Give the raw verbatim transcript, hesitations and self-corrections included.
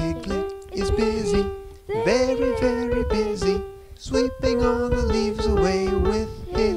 Piglet is busy, very, very busy, sweeping all the leaves away with his